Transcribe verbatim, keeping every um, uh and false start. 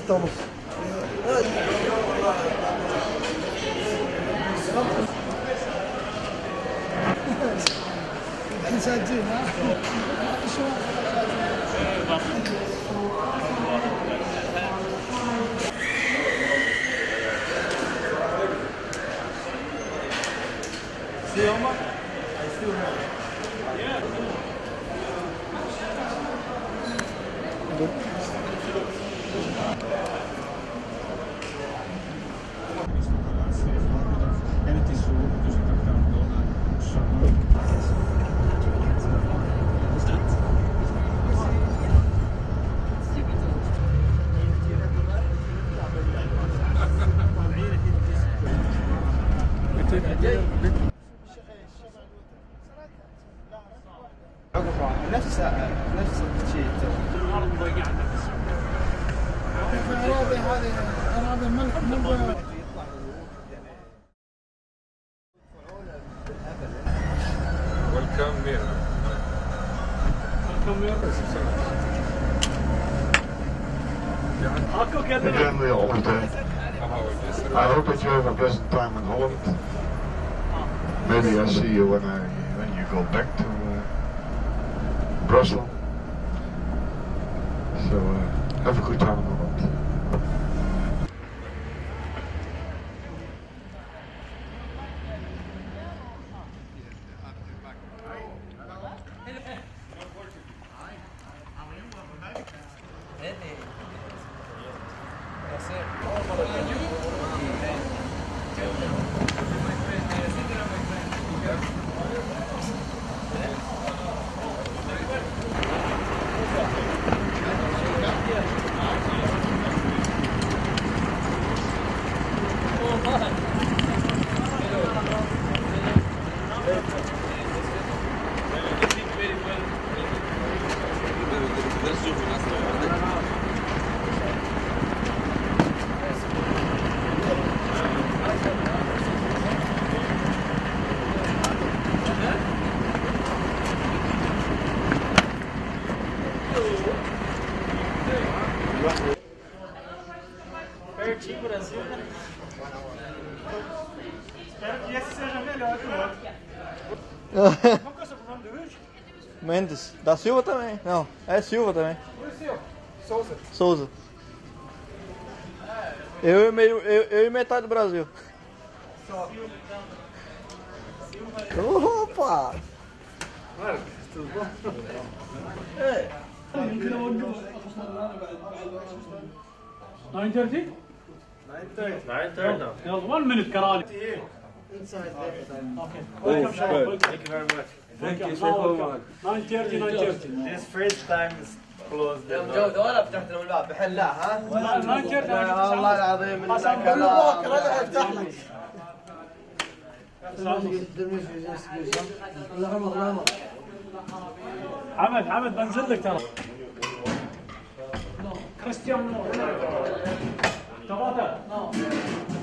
ستة ونص. الحين ساجين ها؟ See how much? I still have. Yeah. Good. نفس نفس الشيء الارض ضيقه اراضي هذه اراضي ملك ملك. Welcome here. Welcome here. Again, the old day. I hope that you have a pleasant time in Holland. Maybe I see you when I when you go back to uh, Brussels. So uh, have a good time in Holland. Pertinho, Brasil, né? Espero que esse seja melhor que o outro. Qual que é o seu nome de hoje? Mendes. Da Silva também. Não, é Silva também. Oi, senhor. Souza. Souza. Eu e, meio, eu, eu e metade do Brasil. Só. Opa! Marcos, tudo bom? É. يمكن اوقف nine thirty? nine thirty. nine thirty now. يلا one minute كرالي. Inside Okay. Welcome, Shabab. Thank you very much. Thank you so much. nine thirty, nine thirty. This first time is closed. يوم جودة ولا فتحت لهم الباب بحل لا ها؟ nine thirty. والله العظيم انك الله انا افتح لك. حمد حمد بنزل لك ترى. كريستيانو. تباتا.